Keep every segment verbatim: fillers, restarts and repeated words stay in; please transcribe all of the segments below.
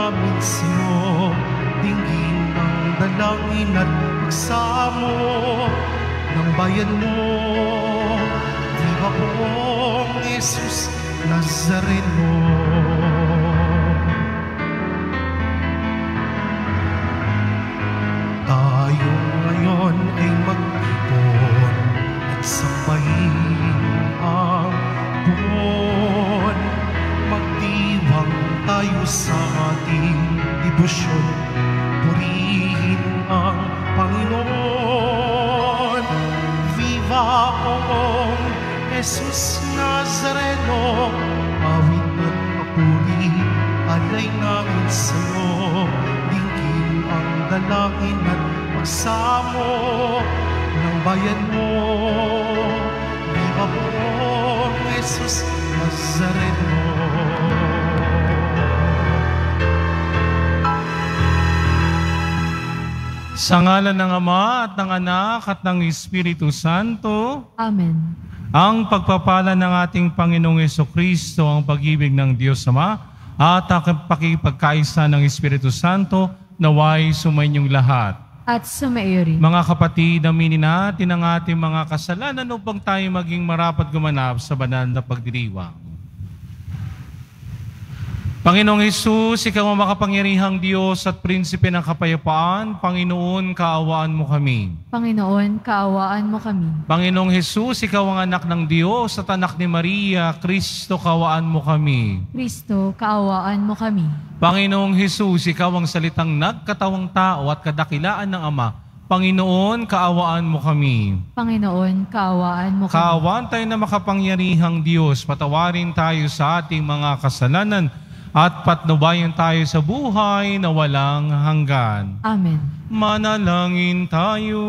namin sa'yo, dinggin ang dalangin at pagsamo ng bayan mo. Viva Pong Jesus Nazareno. Tayo ngayon ay mag-ipon at sambahin ang buwan. Magdiwang tayo sa ating debosyon, purihin ang Panginoon. Viva Pong Jesus Nazareno, awit at papuri, alay namin sa'yo, dinggin ang dalangin at pagsamo ng bayan mo. Viva Pong Jesus Nazareno. Sa ngalan ng Ama at ng Anak at ng Espiritu Santo. Amen. Ang pagpapala ng ating Panginoong Jesucristo, ang pag-ibig ng Diyos Ama, at ang pakipagkaisa ng Espiritu Santo, naway sumainyong lahat. At sumaiyo rin. Mga kapatid, aminin natin ang ating mga kasalanan upang tayo maging marapat gumanap sa banal na pagdiriwang. Panginoong Hesus, Ikaw ang makapangyarihang Diyos at Prinsipe ng Kapayapaan. Panginoon, kaawaan mo kami. Panginoon, kaawaan mo kami. Panginoong Hesus, Ikaw ang anak ng Diyos at anak ni Maria. Kristo, kaawaan mo kami. Kristo, kaawaan mo kami. Panginoong Hesus, Ikaw ang salitang nagkatawang tao at kadakilaan ng Ama. Panginoon, kaawaan mo kami. Panginoon, kaawaan mo kami. Kaawaan tayo na makapangyarihang Diyos. Patawarin tayo sa ating mga kasalanan at patnubayan tayo sa buhay na walang hanggan. Amen. Manalangin tayo.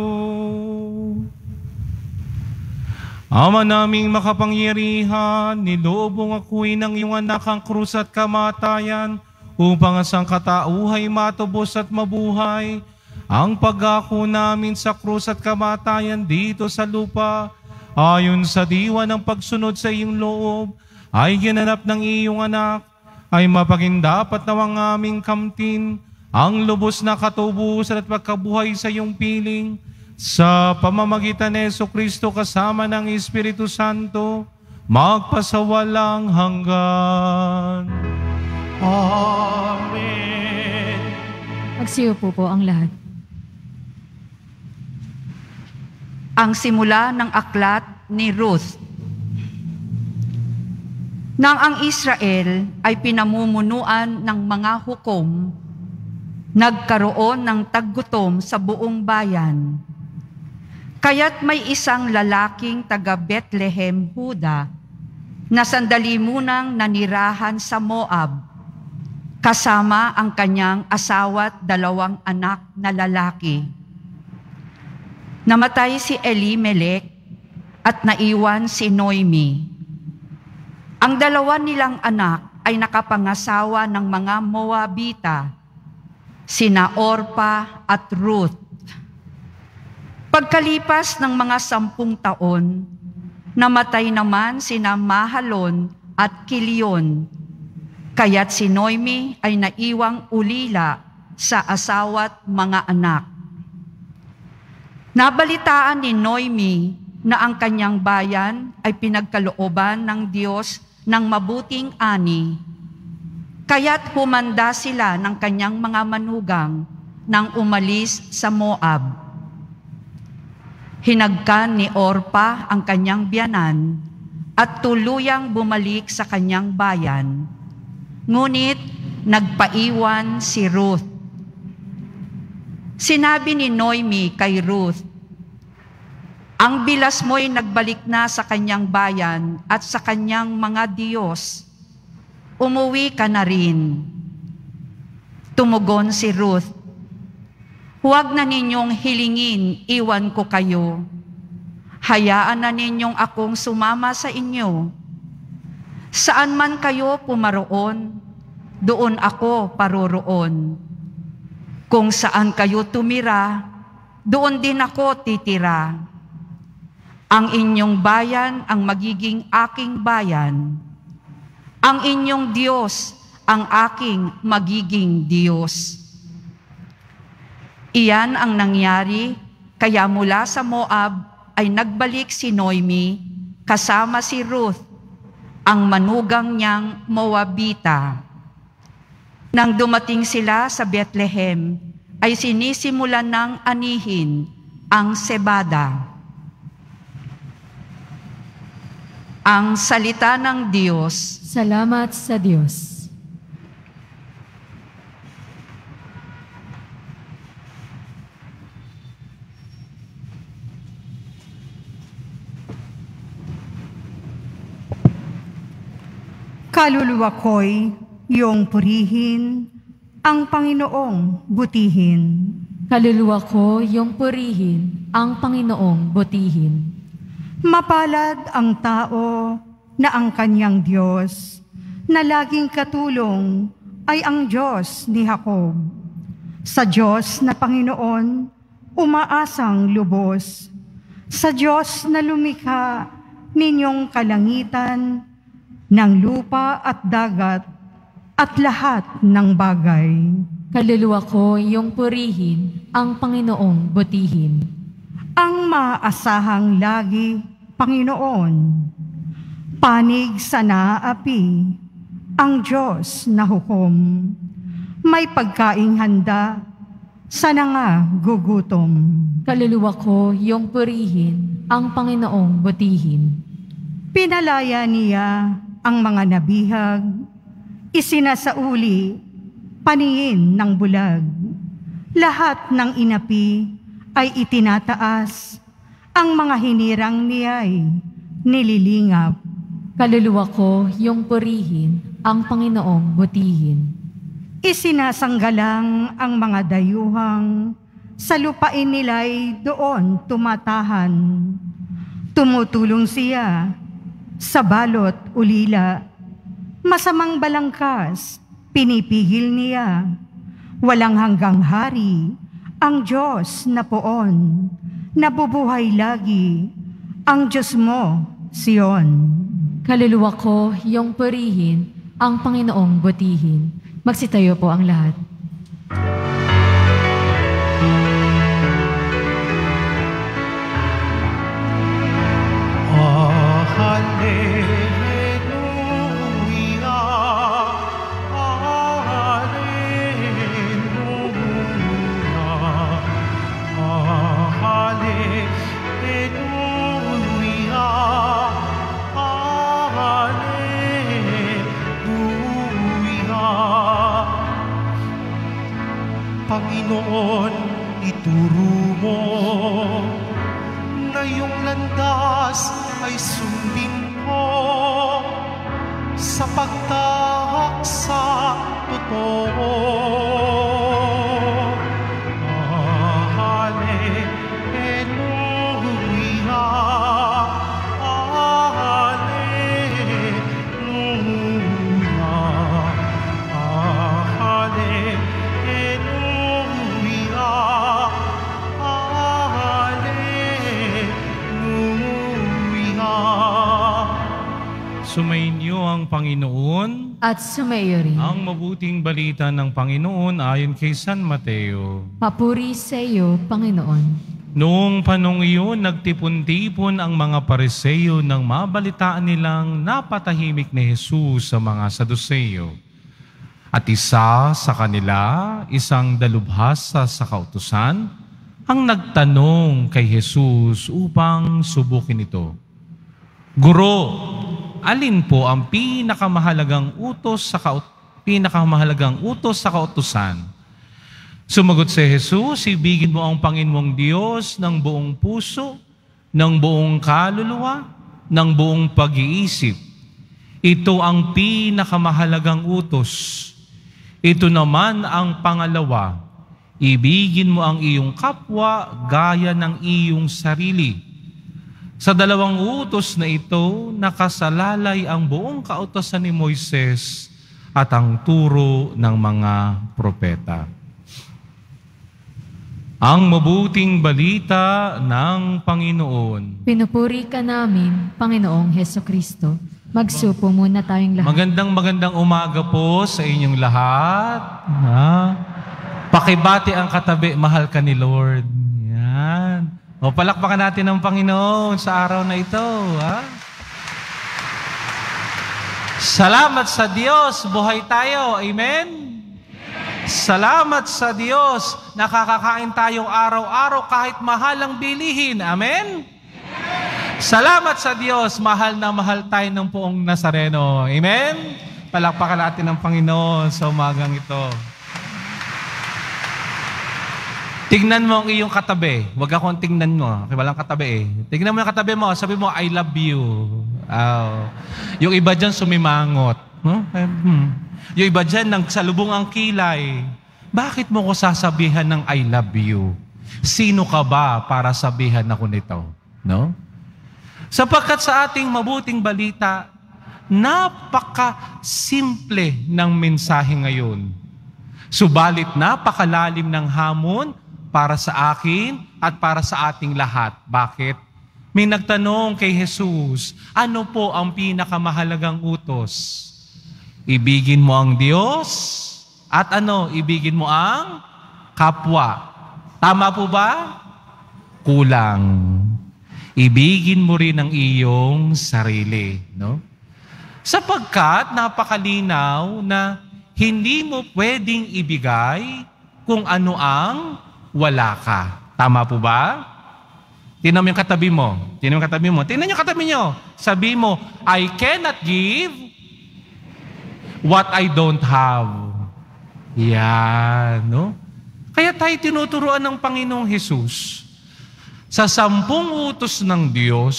Ama naming makapangyarihan, nilobong ako'y ng iyong anak ang krus at kamatayan upang ang sangkatauhay matubos at mabuhay. Ang pag-ako namin sa krus at kamatayan dito sa lupa, ayon sa diwa ng pagsunod sa iyong loob, ay ginanap ng iyong anak, ay mapagindapat nawang aming kamtin ang lubos na katubusan at pagkabuhay sa iyong piling sa pamamagitan ni Jesucristo kasama ng Espiritu Santo, magpasawalang hanggan. Amen. Magsiupo po ang lahat. Ang simula ng aklat ni Ruth. Nang ang Israel ay pinamumunuan ng mga hukom, nagkaroon ng taggutom sa buong bayan. Kaya't may isang lalaking taga Bethlehem, Huda, na sandali munang nanirahan sa Moab, kasama ang kanyang asawa't dalawang anak na lalaki. Namatay si Elimelech at naiwan si Noemi. Ang dalawa nilang anak ay nakapangasawa ng mga Moabita, sina Orpa at Ruth. Pagkalipas ng mga sampung taon, namatay naman sina Mahalon at Kilion, kaya't si Noemi ay naiwang ulila sa asawa't mga anak. Nabalitaan ni Noemi na ang kanyang bayan ay pinagkalooban ng Diyos ng mabuting ani, kaya't humanda sila ng kanyang mga manugang nang umalis sa Moab. Hinagkan ni Orpa ang kanyang biyanan at tuluyang bumalik sa kanyang bayan, ngunit nagpaiwan si Ruth. Sinabi ni Noemi kay Ruth, "Ang bilas mo'y nagbalik na sa kanyang bayan at sa kanyang mga Diyos. Umuwi ka na rin." Tumugon si Ruth, "Huwag na ninyong hilingin, iwan ko kayo. Hayaan na ninyong akong sumama sa inyo. Saan man kayo pumaroon, doon ako paroroon. Kung saan kayo tumira, doon din ako titira. Ang inyong bayan ang magiging aking bayan. Ang inyong Diyos ang aking magiging Diyos. Iyan ang nangyari, kaya mula sa Moab ay nagbalik si Noemi kasama si Ruth, ang manugang niyang Moabita. Nang dumating sila sa Bethlehem, ay sinisimulan ng anihin ang sebada. Ang salita ng Diyos. Salamat sa Diyos. Kaluluwa ko'y iyong purihin, ang Panginoong butihin. Kaluluwa ko iyong purihin, ang Panginoong butihin. Mapalad ang tao na ang kanyang Diyos, na laging katulong ay ang Diyos ni Jacob. Sa Diyos na Panginoon, umaasang lubos. Sa Diyos na lumikha ninyong kalangitan, ng lupa at dagat, at lahat ng bagay. Kaluluwa ko iyong purihin, ang Panginoong butihin. Ang maaasahang lagi, Panginoon, panig sa naapi, ang Diyos na hukom. May pagkaing handa, sana nga gugutom. Kaluluwa ko iyong purihin, ang Panginoong butihin. Pinalaya niya ang mga nabihag, isinasauli, paningin ng bulag. Lahat ng inapi ay itinataas, ang mga hinirang niya'y nililingap. Kaluluwa ko iyong purihin, ang Panginoong butihin. Isinasanggalang ang mga dayuhang, sa lupain nila'y doon tumatahan. Tumutulong siya sa balot ulila, masamang balangkas, pinipigil niya. Walang hanggang hari, ang Diyos na poon, nabubuhay lagi, ang Diyos mo, Sion. Kaluluwa ko iyong purihin, ang Panginoong butihin. Magsitayo po ang lahat. Panginoon, ituro mo na iyong landas ay sundin ko sa pagtahak sa totoo. Sumainyo ang Panginoon At sumaiyo rin. ang mabuting balita ng Panginoon ayon kay San Mateo. Papuri sa iyo, Panginoon. Noong panong iyon, nagtipon-tipon ang mga Pariseo nang mabalitaan nilang napatahimik ni Jesus sa mga Saduceo. At isa sa kanila, isang dalubhasa sa kautusan, ang nagtanong kay Jesus upang subukin ito. Guro, alin po ang pinakamahalagang utos sa kaut pinakamahalagang utos sa kautusan? Sumagot si Jesus, ibigin mo ang Panginoong Diyos ng buong puso, ng buong kaluluwa, ng buong pag-iisip. Ito ang pinakamahalagang utos. Ito naman ang pangalawa, ibigin mo ang iyong kapwa gaya ng iyong sarili. Sa dalawang utos na ito, nakasalalay ang buong kautosan ni Moises at ang turo ng mga propeta. Ang mabuting balita ng Panginoon. Pinupuri ka namin, Panginoong Hesukristo. Magsupo muna tayong lahat. Magandang magandang umaga po sa inyong lahat. Ha? Pakibati ang katabi, mahal ka ni Lord. Yan. O palakpakan natin ang Panginoon sa araw na ito. Ha? Salamat sa Diyos, buhay tayo. Amen? Salamat sa Diyos, nakakakain tayong araw-araw kahit mahal ang bilihin. Amen? Salamat sa Diyos, mahal na mahal tayo ng Poong Nazareno. Amen? Palakpakan natin ang Panginoon sa umagang ito. Tingnan mo ang iyong katabi. Huwag akong tingnan mo. Okay, walang katabi eh. Tingnan mo yung katabi mo. Sabi mo, I love you. Oh. Yung iba dyan sumimangot. Huh? Hmm. Yung iba dyan nagsalubong ang kilay. Bakit mo ko sasabihan ng I love you? Sino ka ba para sabihan ako nito? No? Sapagkat sa ating mabuting balita, napaka-simple ng mensahe ngayon. Subalit napakalalim ng hamon para sa akin at para sa ating lahat. Bakit? May nagtanong kay Jesus, ano po ang pinakamahalagang utos? Ibigin mo ang Diyos at ano? Ibigin mo ang kapwa. Tama po ba? Kulang. Ibigin mo rin ang iyong sarili. No? Sapagkat napakalinaw na hindi mo pwedeng ibigay kung ano ang wala ka. Tama po ba? Tingnan mo yung katabi mo. Tingnan mo yung katabi mo. Tingnan yung katabi nyo. Sabi mo, I cannot give what I don't have. Yan, no? Kaya tayo tinuturuan ng Panginoong Hesus. Sa sampung utos ng Diyos,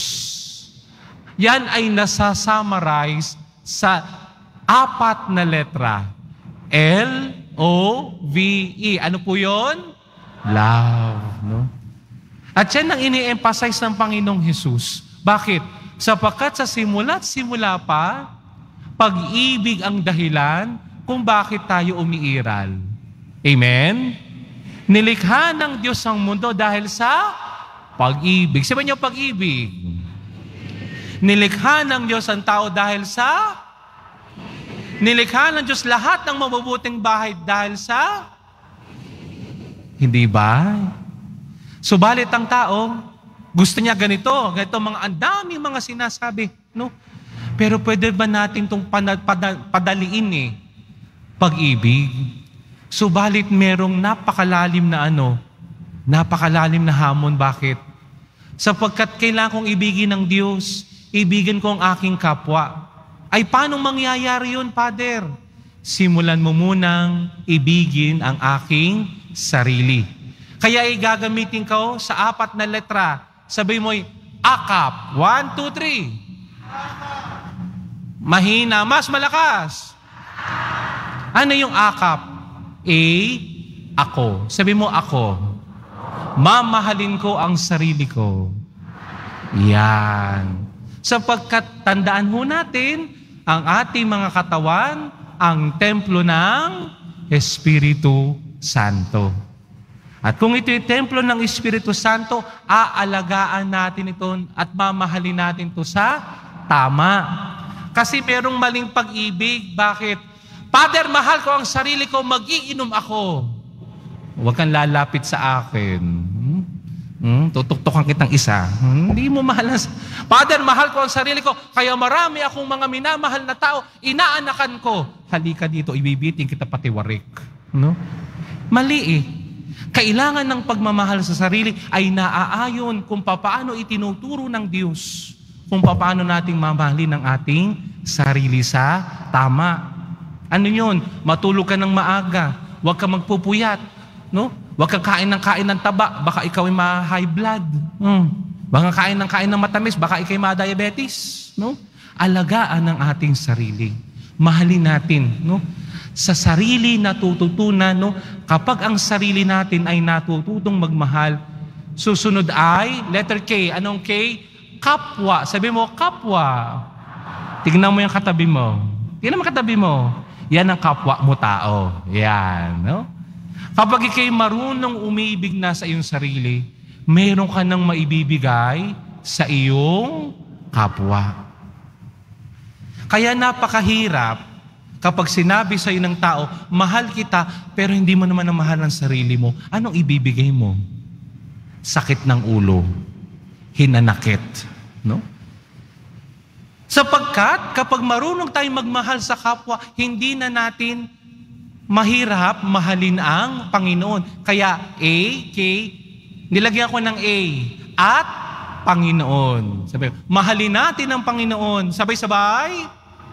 yan ay nasasummarize sa apat na letra. L O V E. Ano po yun? Love. No? At yan ang ini-emphasize ng Panginoong Hesus. Bakit? Sapagkat sa simula't simula pa, pag-ibig ang dahilan kung bakit tayo umiiral. Amen? Nilikha ng Diyos ang mundo dahil sa pag-ibig. Sabi niyo pag-ibig. Nilikha ng Diyos ang tao dahil sa nilikha ng Diyos lahat ng mabubuting bahay dahil sa hindi ba? Subalit ang tao, gusto niya ganito, ganito mga ang daming mga sinasabi, no? Pero pwede ba natin itong padaliin eh? Pag-ibig. Subalit merong napakalalim na ano, napakalalim na hamon. Bakit? Sapagkat kailangan kong ibigin ng Diyos, ibigin ko ang aking kapwa. Ay, paano mangyayari yun, Father? Simulan mo munang ibigin ang aking sarili. Kaya ay gagamitin ko sa apat na letra. Sabi mo, akap. One, two, three. Mahina, mas malakas. Ano yung akap? A, ako. Sabi mo, ako. Mamahalin ko ang sarili ko. Yan. Sapagkat tandaan ho natin, ang ating mga katawan, ang templo ng Espiritu Santo. At kung ito'y templo ng Espiritu Santo, aalagaan natin ito at mamahalin natin ito sa tama. Kasi merong maling pag-ibig. Bakit? Father, mahal ko ang sarili ko, mag-iinom ako. Huwag kang lalapit sa akin. Hmm? Hmm? Tutuktukan kitang isa. Hmm? Hindi mo mahal. Father, mahal ko ang sarili ko, kaya marami akong mga minamahal na tao, inaanakan ko. Halika dito, ibibiting kita pati warik. No? Mali eh. Kailangan ng pagmamahal sa sarili ay naaayon kung paano itinuturo ng Diyos. Kung paano nating mamahalin ang ating sarili sa tama. Ano yun? Matulog ka ng maaga. Huwag ka magpupuyat. No? Huwag kang kain ng kain ng taba. Baka ikaw ay ma-high blood. Hmm. Baka kain ng kain ng matamis. Baka ikaw ay ma-diabetes. No? Alagaan ang ating sarili. Mahalin natin. No? Sa sarili natututunan, no? Kapag ang sarili natin ay natututong magmahal, susunod ay, letter K. Anong K? Kapwa. Sabi mo, kapwa. Tignan mo yung katabi mo. Tignan mo katabi mo. Yan ang kapwa mo tao. Yan. No? Kapag ikay marunong umibig na sa iyong sarili, mayroon ka nang maibibigay sa iyong kapwa. Kaya napakahirap kapag sinabi sa'yo ng tao, mahal kita, pero hindi mo naman na mahal ang sarili mo. Anong ibibigay mo? Sakit ng ulo, hinanakit, no? Sapagkat kapag marunong tayong magmahal sa kapwa, hindi na natin mahirap mahalin ang Panginoon. Kaya A, K, nilagyan ko ng A, at Panginoon. Sabi, mahalin natin ang Panginoon. Sabay-sabay.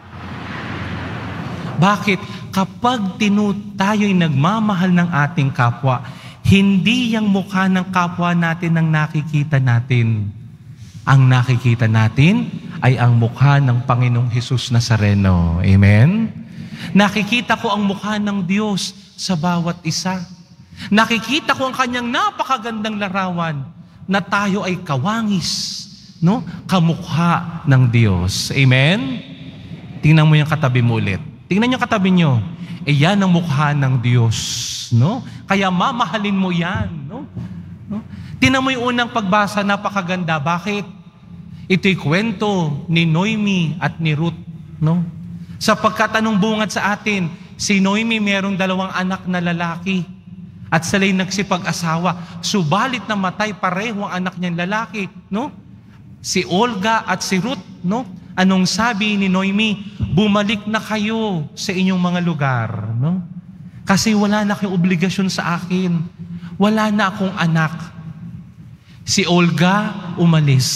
Bakit? Kapag tinu tayo'y nagmamahal ng ating kapwa, hindi yung mukha ng kapwa natin ang nakikita natin. Ang nakikita natin ay ang mukha ng Panginoong Hesus Nazareno. Amen? Nakikita ko ang mukha ng Diyos sa bawat isa. Nakikita ko ang kanyang napakagandang larawan na tayo ay kawangis, no? Kamukha ng Diyos. Amen? Tingnan mo yung katabi mo ulit. Tingnan yung katabi nyo. Eh yan ang mukha ng Diyos, no? Kaya mamahalin mo yan, no? no? Tingnan mo yung unang pagbasa, napakaganda. Bakit? Ito'y kwento ni Noemi at ni Ruth, no? Sapagkat anong bungad sa atin? Si Noemi merong dalawang anak na lalaki at sila'y nagsipag-asawa. Subalit na matay pareho ang anak niyang lalaki, no? Si Olga at si Ruth, no? Anong sabi ni Noemi? Bumalik na kayo sa inyong mga lugar, no? Kasi wala na kayong obligasyon sa akin. Wala na akong anak. Si Olga umalis.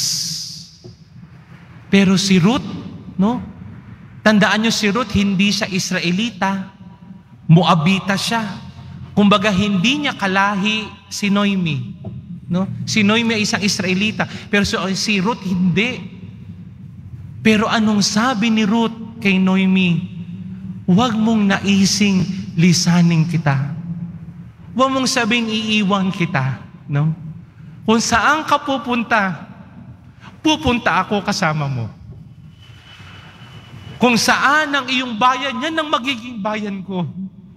Pero si Ruth, no? Tandaan nyo si Ruth, hindi siya Israelita. Moabita siya. Kumbaga, hindi niya kalahi si Noemi. No? Si Noemi ay isang Israelita. Pero si, si Ruth, hindi. Pero anong sabi ni Ruth kay Noemi? Huwag mong naising lisanin kita. Huwag mong sabing iiwan kita. No? Kung saan ka pupunta, pupunta ako kasama mo. Kung saan ang iyong bayan, yan ang magiging bayan ko.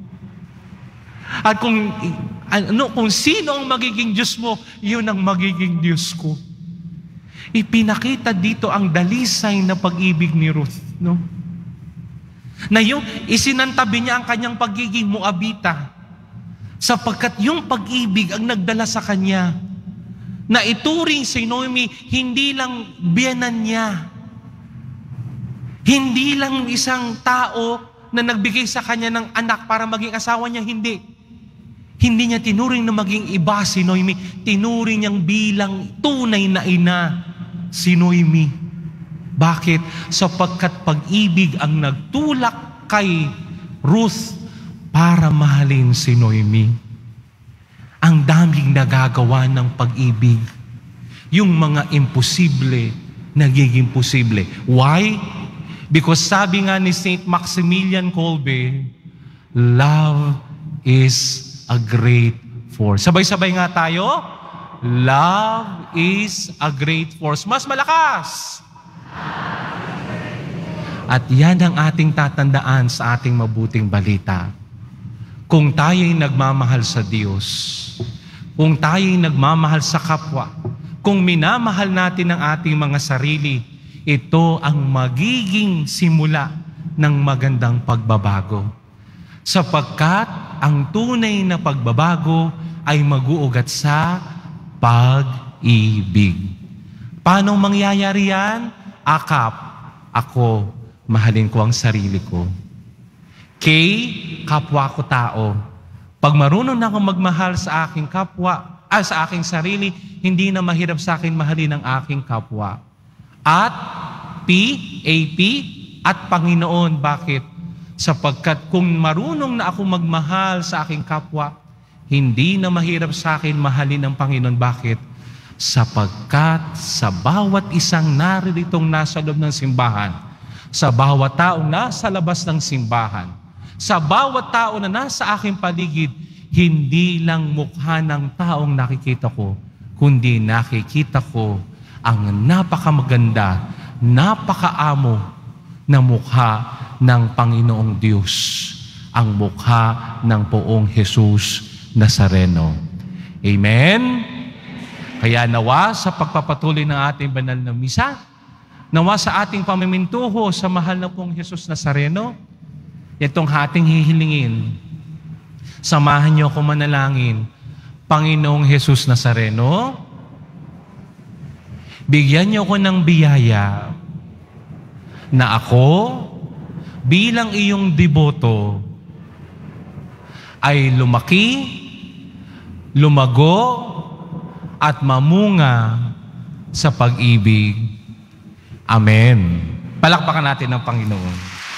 At kung, ano, kung sino ang magiging Diyos mo, yun ang magiging Diyos ko. Ipinakita dito ang dalisay na pag-ibig ni Ruth, no? Na yung isinantabi niya ang kanyang pagiging Moabita, sapagkat yung pag-ibig ang nagdala sa kanya, na ituring si Noemi, hindi lang biyanan niya, hindi lang isang tao na nagbigay sa kanya ng anak para maging asawa niya, hindi. Hindi niya tinuring na maging iba si Noemi, tinuring niyang bilang tunay na ina si Noemi. Bakit? Sapagkat pag-ibig ang nagtulak kay Ruth para mahalin si Noemi. Ang daming nagagawa ng pag-ibig. Yung mga imposible, nagiging posible. Why? Because sabi nga ni Saint Maximilian Kolbe, love is a great force. Sabay-sabay nga tayo. Love is a great force. Mas malakas. At yan ang ating tatandaan sa ating mabuting balita. Kung tayo'y nagmamahal sa Diyos, kung tayo'y nagmamahal sa kapwa, kung minamahal natin ang ating mga sarili, ito ang magiging simula ng magandang pagbabago. Sapagkat ang tunay na pagbabago ay mag-uugat sa pag-ibig. Paano mangyayari yan? Akap, ako, mahalin ko ang sarili ko. K, kapwa ko tao. Pag marunong na akong magmahal sa aking kapwa, ah, sa aking sarili, hindi na mahirap sa akin mahalin ang aking kapwa. At P, A P, at Panginoon. Bakit? Sapagkat kung marunong na ako magmahal sa aking kapwa, hindi na mahirap sa akin mahalin ang Panginoon. Bakit? Sapagkat sa bawat isang naritong nasa loob ng simbahan, sa bawat taong nasa labas ng simbahan, sa bawat tao na nasa aking paligid, hindi lang mukha ng taong nakikita ko, kundi nakikita ko ang napakamaganda, napakaamo na mukha ng Panginoong Diyos, ang mukha ng Poong Hesus Nazareno. Amen? Kaya nawa sa pagpapatuloy ng ating banal na misa, nawa sa ating pamimintuho sa mahal na pong Jesus Nazareno, itong ating hihilingin. Samahan niyo ako manalangin. Panginoong Jesus Nazareno, bigyan niyo ako ng biyaya na ako bilang iyong deboto ay lumaki, lumago, at mamunga sa pag-ibig. Amen. Palakpakan natin ng Panginoon.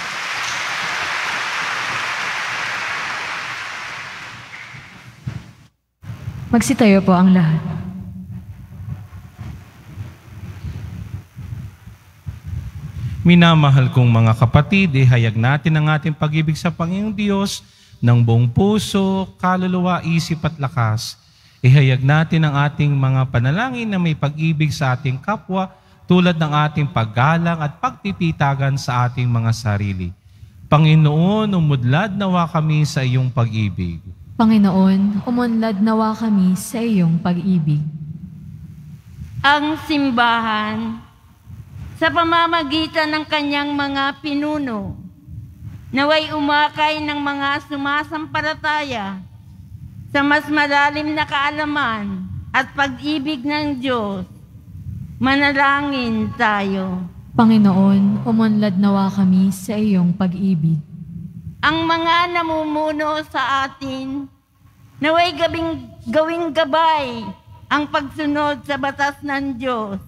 Magsitayo po ang lahat. Minamahal kong mga kapatid, ihayag natin ang ating pag-ibig sa Panginoong Diyos ng buong puso, kaluluwa, isip at lakas. Ihayag natin ang ating mga panalangin na may pag-ibig sa ating kapwa tulad ng ating paggalang at pagtititagan sa ating mga sarili. Panginoon, umudlad nawa kami sa iyong pag-ibig. Panginoon, umunlad nawa kami sa iyong pag-ibig. Ang simbahan, sa pamamagitan ng kanyang mga pinuno, naway umakay ng mga sumasampalataya sa mas malalim na kaalaman at pag-ibig ng Diyos. Manalangin tayo. Panginoon, umunlad nawa kami sa iyong pag-ibig. Ang mga namumuno sa atin, naway gabing, gawing gabay ang pagsunod sa batas ng Diyos.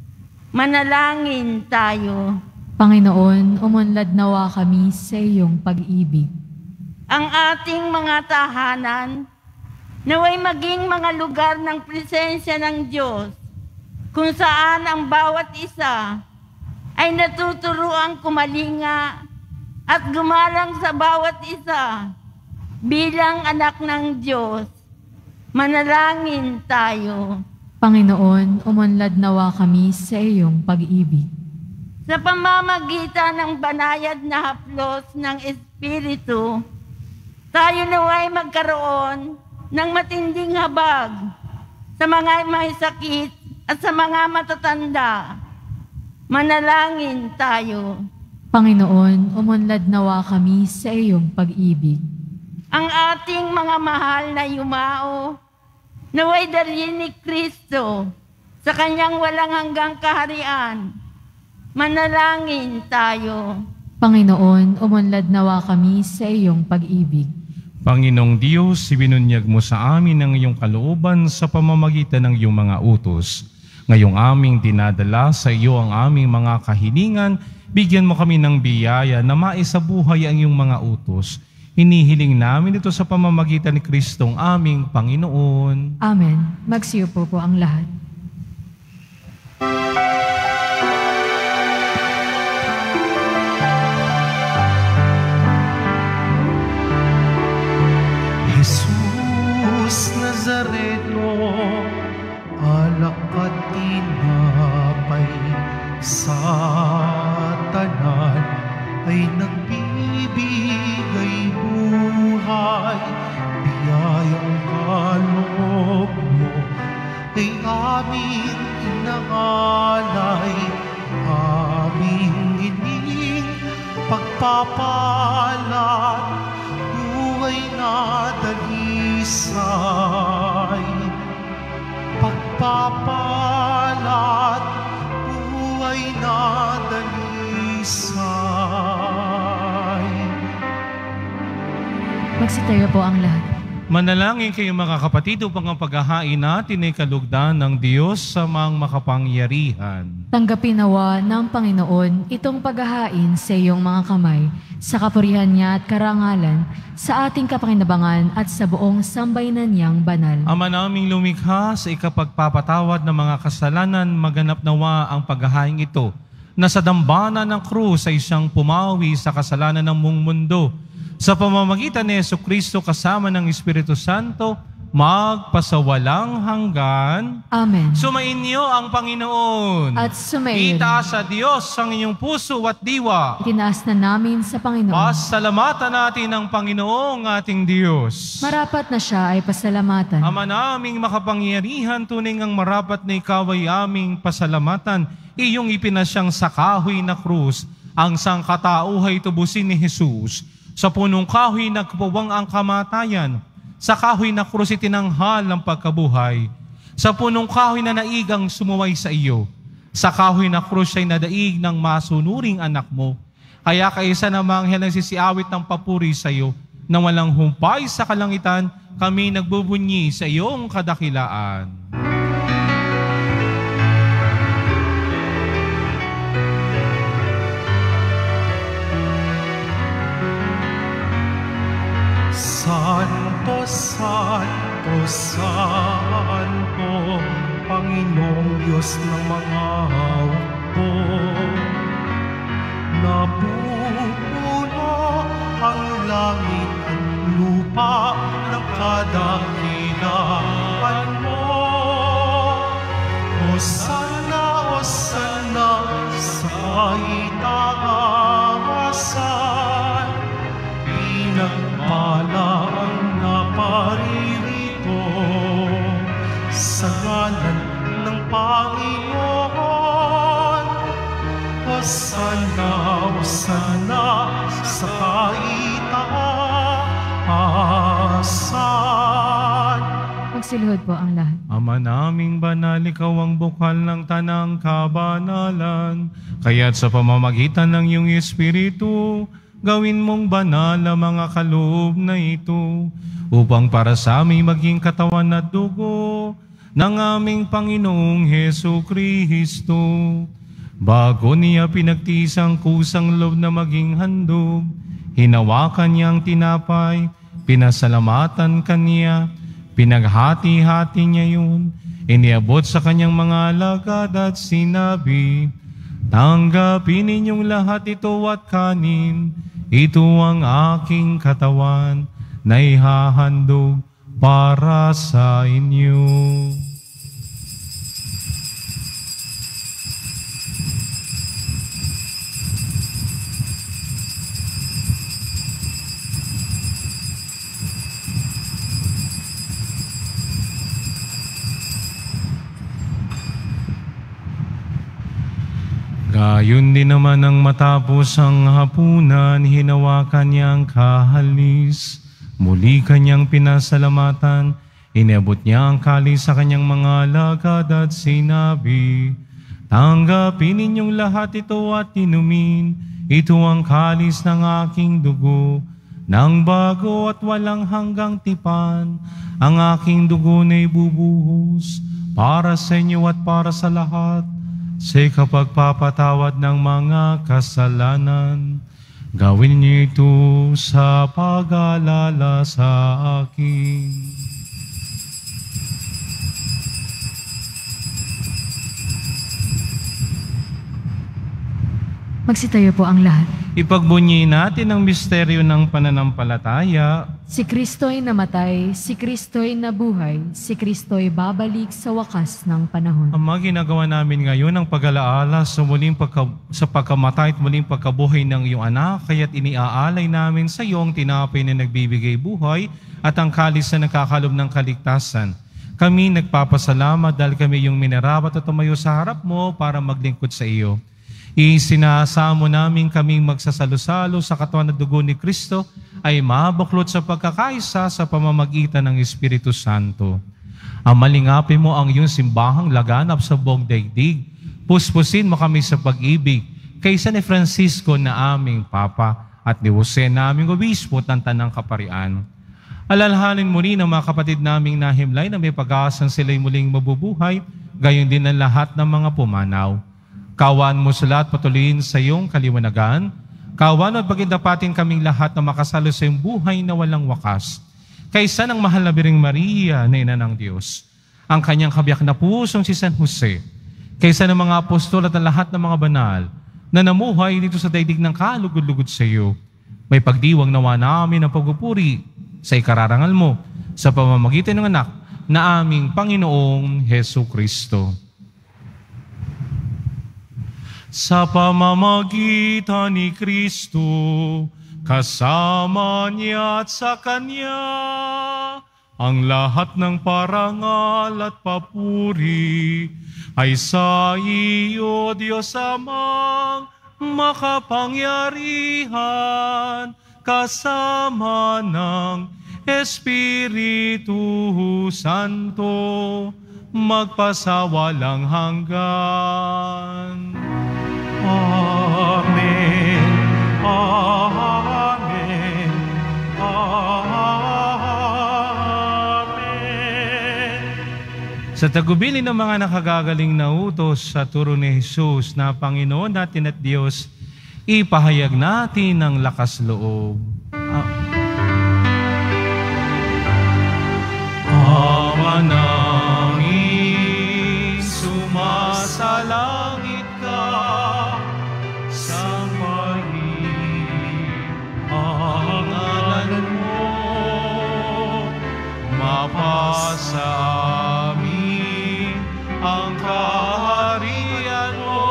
Manalangin tayo. Panginoon, umunlad nawa kami sa iyong pag-ibig. Ang ating mga tahanan, naway maging mga lugar ng presensya ng Diyos, kung saan ang bawat isa ay natuturuang kumalinga at gumalang sa bawat isa bilang anak ng Diyos. Manalangin tayo. Panginoon, umunlad nawa kami sa iyong pag-ibig. Sa pamamagitan ng banayad na haplos ng Espiritu, tayo naway magkaroon ng matinding habag sa mga may sakit at sa mga matatanda. Manalangin tayo. Panginoon, umunlad nawa kami sa iyong pag-ibig. Ang ating mga mahal na yumao, naway dalhin ni Kristo sa kanyang walang hanggang kaharian. Manalangin tayo. Panginoon, umunlad nawa kami sa iyong pag-ibig. Panginoong Diyos, ibinunyag mo sa amin ang iyong kalooban sa pamamagitan ng iyong mga utos. Ngayong aming dinadala sa iyo ang aming mga kahilingan, bigyan mo kami ng biyaya na maisabuhay ang iyong mga utos. Hinihiling namin ito sa pamamagitan ni Kristong aming Panginoon. Amen. Magsiupo po ang lahat. Jesus Nazareno, alak at tinapay sa tanan ay nagbibigay buhay. Biyayang kaloob mo ay aming inaalay, aming ining pagpapalat, buhay na dalisay. Pagpapalat, buhay na dalisay. Magsitayo po ang lahat. Manalangin kayo mga kapatid upang ang paghahain natin ay kalugdan ng Diyos sa mga makapangyarihan. Tanggapin nawa ng Panginoon itong paghahain sa iyong mga kamay, sa kapurihan niya at karangalan, sa ating kapakinabangan at sa buong sambayanan niyang banal. Ama naming lumikha, sa ikapagpapatawad ng mga kasalanan, maganap nawa ang paghahain ito, na sa dambana ng krus ay siyang pumawi sa kasalanan ng buong mundo. Sa pamamagitan ni Jesucristo kasama ng Espiritu Santo, magpasawalang hanggan. Amen. Sumainyo ang Panginoon. At sumayin. Itaas sa Diyos ang inyong puso at diwa. Itinaas na namin sa Panginoon. Pasalamatan natin ang Panginoong ating Diyos. Marapat na siya ay pasalamatan. Ama naming makapangyarihan, tunay ngang marapat na ikaw ay aming pasalamatan. iyong ipinasyang sa kahoy na krus, ang sangkatauhay tubusin ni Jesus. Sa punong kahoy nagpuwang ang kamatayan, sa kahoy na krus itinanghal ang pagkabuhay. Sa punong kahoy na naigang sumuway sa iyo, sa kahoy na krus ay nadaig ng masunuring anak mo. Kaya kaisa na manghel ang sisiawit ng papuri sa iyo, na walang humpay sa kalangitan, kami nagbubunyi sa iyong kadakilaan. Santo, Santo, Santo, Panginoong Diyos ng mga hukbo. Napupuno ang langit at lupa ng kadakilaan mo. Hosana, Hosana sa itaasan, pinagpala ang naparirito sa ngalan ng Panginoon. Hosana, Hosana sa kaitaasan. Magsilhod po ang lahat. Ama naming banal, ikaw ang bukal ng tanang kabanalan. Kaya't sa pamamagitan ng iyong Espiritu, gawin mong banal ang mga kaloob na ito, upang para sa aming maging katawan at dugo ng aming Panginoong Hesu Kristo. Bago niya pinagtiis ang kusang loob na maging handog, hinawakan niya ang tinapay, pinasalamatan kaniya, pinaghati-hati niya yun, iniabot sa kanyang mga alagad at sinabi, tanggapin ninyong lahat ito at kanin, ito ang aking katawan na ihahandog para sa inyo. Gayon din naman ang matapos ang hapunan, hinawakan niya ang kahalis. Muli kanyang pinasalamatan, inabot niya ang kalis sa kanyang mga alagad at sinabi, tanggapin ninyong lahat ito at inumin, ito ang kalis ng aking dugo, ng bago at walang hanggang tipan. Ang aking dugo na ibubuhos para sa inyo at para sa lahat, sa kapagpapatawad ng mga kasalanan. Gawin niyo ito sa pag-aalala sa akin. Magsitayo po ang lahat. Ipagbunyi natin ang misteryo ng pananampalataya. Si Kristo'y namatay, si Kristo'y nabuhay, si Kristo'y babalik sa wakas ng panahon. Ama, ginagawa namin ngayon ang pag-alaala sa muling pagka, sa pagkamatay at muling pagkabuhay ng iyong anak, kaya't iniaalay namin sa iyo ang tinapay na nagbibigay buhay at ang kalis na nakakalob ng kaligtasan. Kami nagpapasalamat dahil kami yung minarapat at tumayo sa harap mo para maglingkod sa iyo. Isinasamo namin kaming magsasalo-salo sa katawan at dugo ni Kristo ay mabaklot sa pagkakaisa sa pamamagitan ng Espiritu Santo. Amalingapin mo ang iyong simbahang laganap sa buong daigdig. Puspusin mo kami sa pag-ibig kaysa ni Francisco na aming Papa at ni Jose na aming Obispo ng Tanang Kaparian. Alalhanin mo rin ang mga kapatid naming nahimlay na may pag-aasang sila'y muling mabubuhay, gayon din ang lahat ng mga pumanaw. Kawan mo sila at patuloyin sa iyong kaliwanagan. Kawan at pagindapatin kaming lahat na makasalo sa iyong buhay na walang wakas. Kaysa ng mahal na Biring Maria na ina ng Diyos, ang kanyang kabiyak na pusong si San Jose, kaysa ng mga apostol at ang lahat ng mga banal na namuhay dito sa daigdig ng kalugod-lugod sa iyo, may pagdiwang nawa namin ang pagpupuri sa ikararangal mo sa pamamagitan ng anak na aming Panginoong Hesu Kristo. Sa pamamagitan ni Kristo, kasama niya at sa Kanya, ang lahat ng parangal at papuri ay sa iyo, Diyos Amang makapangyarihan, kasama ng Espiritu Santo, magpasawalang hanggan. Amen. Amen. Amen. Sa tagubilin ng mga nakagagaling na utos sa turo ni Jesus na Panginoon natin at Diyos, ipahayag natin ang lakas loob. Ama namin, sumasalangit ka, sambahin ang ngalan mo, mapasa amin ang kaharian mo,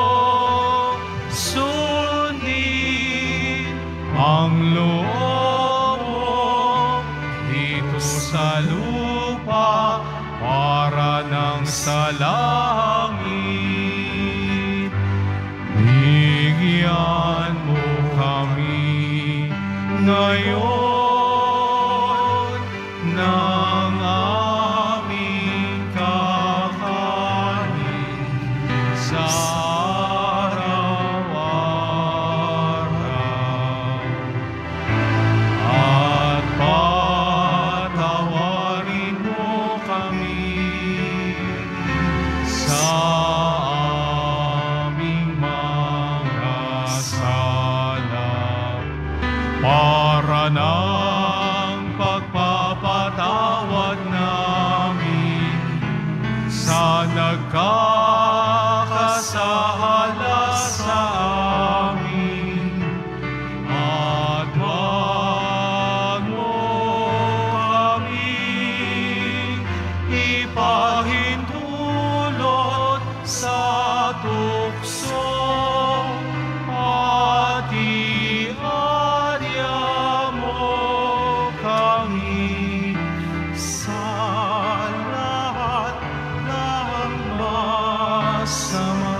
sundin ang loob mo dito sa lupa para ng sa langit. Bigyan mo kami ngayon ng aming kakanin sa araw-araw. At patawarin mo kami sa aming mga sala, para ng pagpapatawad namin sa nagkakasala sa amin. At wag mo kaming ipahintulot sa tukso, at iadya mo kami sa lahat ng masama.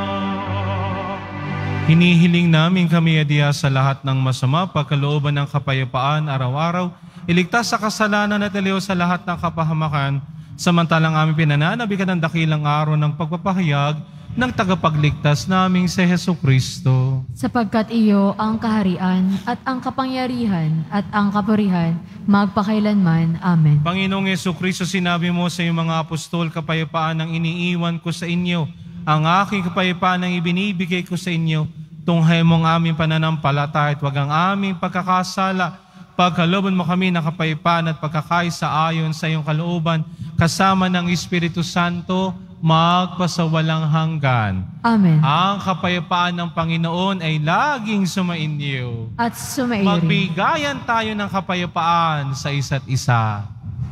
Hinihiling namin kami adya sa lahat ng masama, pagkalooban ng kapayapaan araw-araw, iligtas sa kasalanan at aliw sa lahat ng kapahamakan, samantalang aming pinananabikan ng dakilang araw ng pagpapahayag ng tagapagligtas naming si Jesucristo. Sapagkat iyo ang kaharian at ang kapangyarihan at ang kapurihan magpakailanman. Amen. Panginoong Jesucristo, sinabi mo sa iyong mga apostol, kapayapaan ang iniiwan ko sa inyo, ang aking kapayapaan ang ibinibigay ko sa inyo. Tunghay mo ang aming pananampalataya at wag ang aming pagkakasala. Pagkalooban mo kami ng kapayapaan at pagkakaisa ayon sa iyong kalooban, kasama ng Espiritu Santo, magpasawalang hanggan. Amen. Ang kapayapaan ng Panginoon ay laging sumainyo. At sumairi. Magbigayan tayo ng kapayapaan sa isa't isa.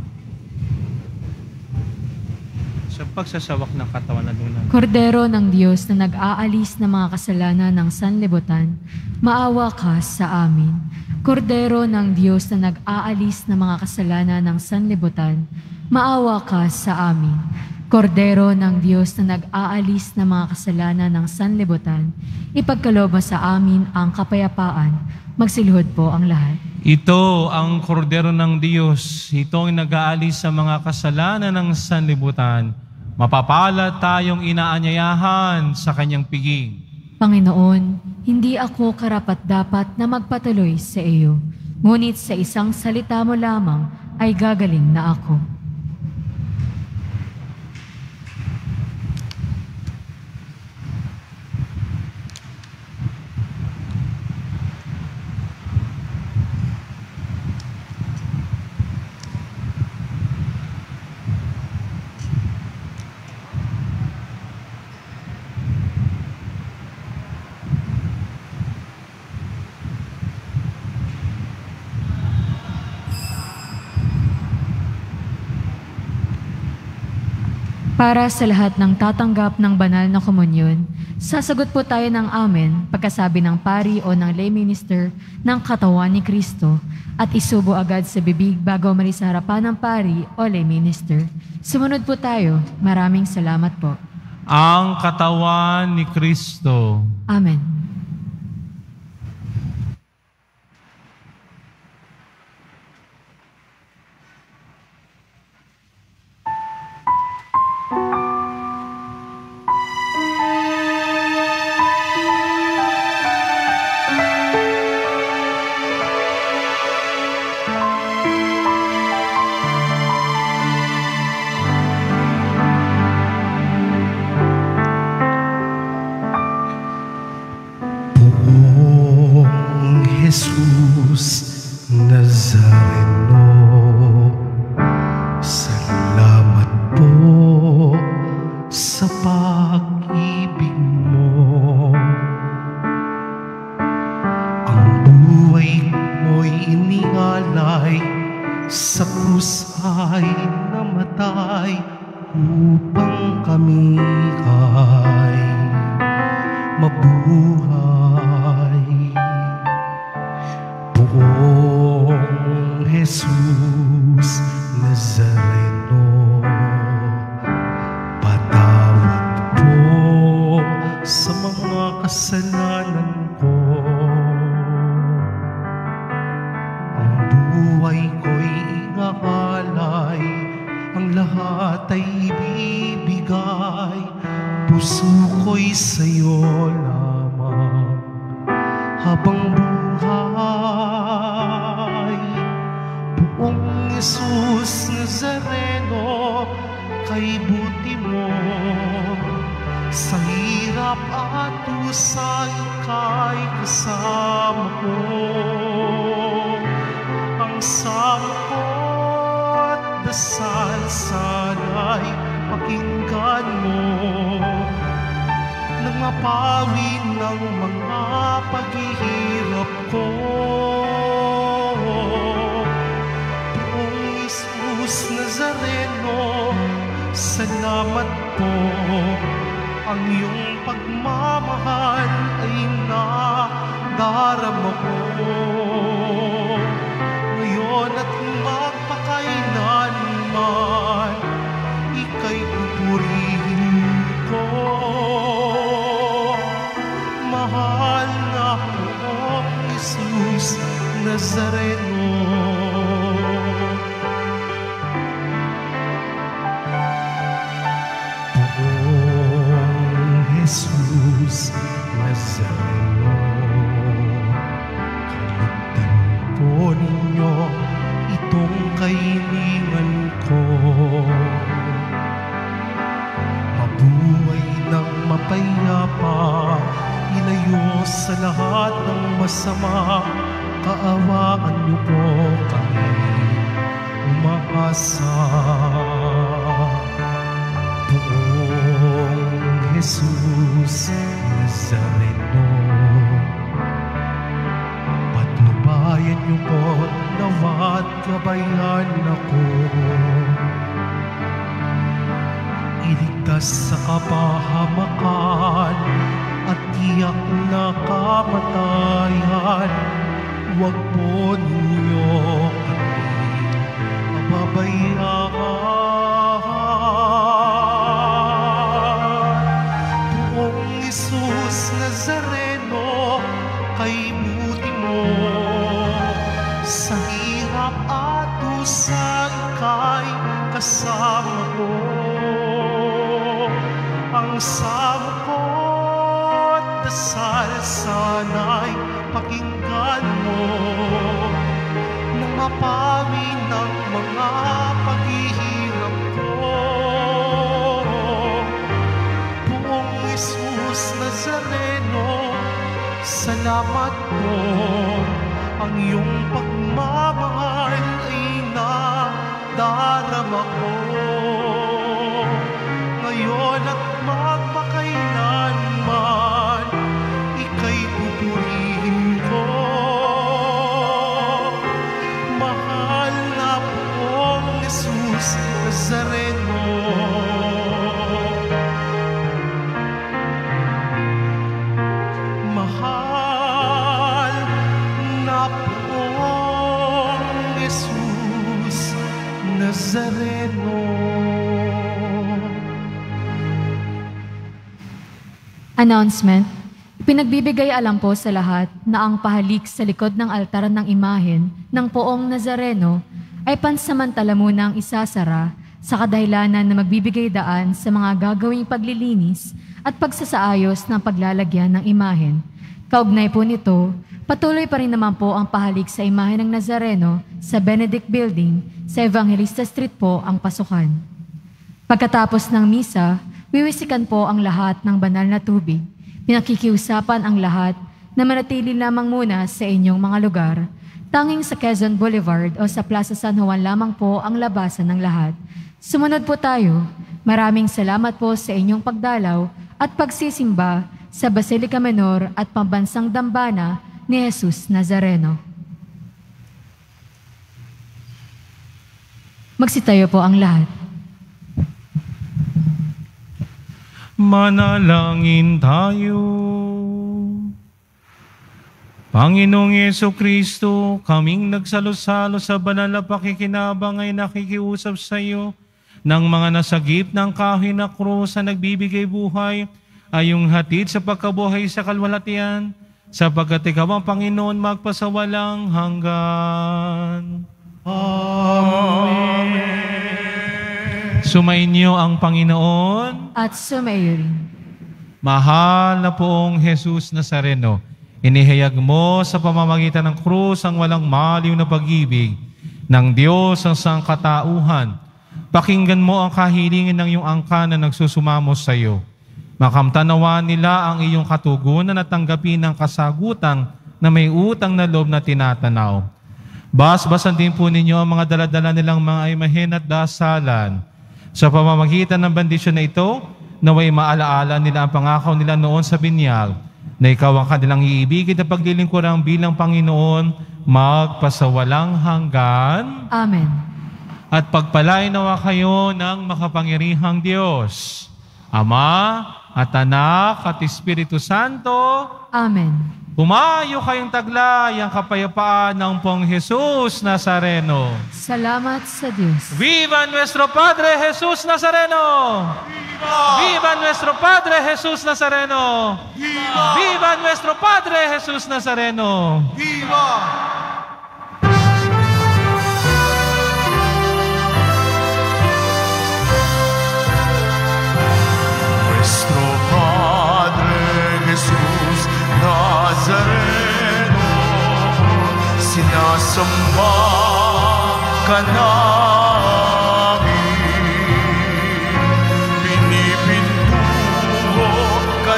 Sa pagsasawak ng katawan na lunan. Kordero ng Diyos na nag-aalis ng mga kasalanan ng sanlibutan, maawa ka sa amin. Kordero ng Diyos na nag-aalis ng mga kasalanan ng sanlibutan, maawa ka sa amin. Kordero ng Diyos na nag-aalis ng mga kasalanan ng sanlibutan, ipagkaloob mo sa amin ang kapayapaan. Magsilhod po ang lahat. Ito ang kordero ng Diyos, ito ang nag-aalis sa mga kasalanan ng sanlibutan. Mapapalad tayong inaanyayahan sa kanyang piging. Panginoon, hindi ako karapat-dapat na magpatuloy sa iyo, ngunit sa isang salita mo lamang ay gagaling na ako. Para sa lahat ng tatanggap ng banal na komunyon, sasagot po tayo ng amen pagkasabi ng pari o ng lay minister ng katawan ni Kristo at isubo agad sa bibig bago umalis sa harapan ng pari o lay minister. Sumunod po tayo. Maraming salamat po. Ang katawan ni Kristo. Amen. Jesus Nazareno, salamat po sa pag-ibig mo. Ang buhay mo'y inialay, sa krus ay namatay, upang kami ay mabuhay. Poong Jesus Nazareno, patawad po sa mga kasalanan ko. Ang buhay ko'y inaalay, ang lahat ay ibibigay, puso ko'y sa'yo lamang habang buhay. Poong Jesus Nazareno, kay buti mo, sa hirap at usay kay kasama ko. Ang sama ko't dasal sana'y pakinggan mo, nang mapawi ng mga paghihirap ko. Poong Jesus Nazareno, salamat po. Ang iyong pagmamahal ay nadarama ko. Ngayon at magpakailanman, ika'y pupurihin ko. Mahal na Poong Jesus Nazareno. Poong Jesus Nazareno, kaligtan po ninyo itong kahilingan ko. Mabuhay ng mapayapa, ilayo sa lahat ng masama, kaawaan niyo po kami umaasa. Poong Jesus Nazareno, patnubayan niyo po nawa't gabayan ako. Iligtas sa kapahamakan at tiyak na kamatayan, huwag po ninyo kami pababayaan. Poong Jesus Nazareno, kay buti mo, sa hirap at usay kay kasama ko. Ang sama ko't dasal sana'y pakinggan mo, nang mapawi ng mga paghihirap ko. Poong Jesus Nazareno, salamat po. Ang iyong pagmamahal ay nadarama ko. Ngayon at magpakailanman, ika'y pupurihin ko. Mahal na Poong Jesus Nazareno. Nazareno. Announcement. Pinagbibigay alam po sa lahat na ang pahalik sa likod ng altar ng imahen ng Poong Nazareno ay pansamantala munang isasara sa kadahilanan na magbibigay daan sa mga gagawing paglilinis at pagsasaayos ng paglalagyan ng imahen. Kaugnay po nito, patuloy pa rin naman po ang pahalik sa imahen ng Nazareno sa Benedict Building sa Evangelista Street po ang pasukan. Pagkatapos ng misa, wiwisikan po ang lahat ng banal na tubig. Pinakikiusapan ang lahat na manatili lamang muna sa inyong mga lugar. Tanging sa Quezon Boulevard o sa Plaza San Juan lamang po ang labasan ng lahat. Sumunod po tayo. Maraming salamat po sa inyong pagdalaw at pagsisimba sa Basilica Menor at Pambansang Dambana ni Jesus Nazareno. Magsitayo po ang lahat. Manalangin tayo. Panginoong Yesu-Kristo, kaming nagsalo-salo sa banal na pakikinabang ay nakikiusap sa iyo ng mga nasagip ng kahoy na krus na nagbibigay buhay ay yung hatid sa pagkabuhay sa kalwalatian, sapagkat ikaw ang Panginoon magpasawalang hanggan. Amen. Sumainyo ang Panginoon At sumayo rin. Mahal na Poong Jesus Nazareno, inihayag mo sa pamamagitan ng krus ang walang maliw na pag-ibig ng Diyos ang sangkatauhan. Pakinggan mo ang kahilingan ng iyong angkan na nagsusumamo sa iyo. Makamtanawan nila ang iyong katugunan at tanggapin ang kasagutang na may utang na loob na tinatanaw. Basbasan din po ninyo ang mga daladala nilang mga imahen at dasalan. Sa pamamagitan ng bendisyon na ito, naway maalaala nila ang pangako nila noon sa binyag, na ikaw ang kanilang iibigin at paglilingkurang bilang Panginoon, magpasawalang hanggan. Amen. At pagpalain nawa kayo ng makapangyarihang Diyos, Ama at Anak at Espiritu Santo. Amen. Pumayo kayong taglay ang kapayapaan ng Poong Jesus Nazareno. Salamat sa Diyos. Viva nuestro Padre Jesus Nazareno! Viva! Viva nuestro Padre Jesus Nazareno! Viva! Viva nuestro Padre Jesus Nazareno! Viva! Nuestro Padre Jesus Nazareno, sinasamba ka namin, pinipintuho ka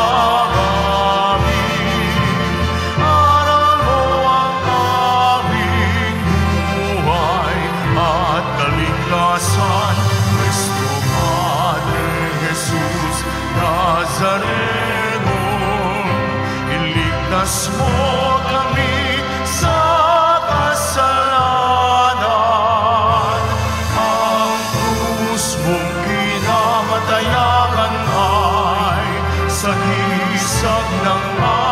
namin, aral mo ang aming buhay at kaligtasan. Nuestro Padre Jesus Nazareno, iligtas mo kami sa kasalanan. Ang krus mong kinamatayakan ay sa hisag ng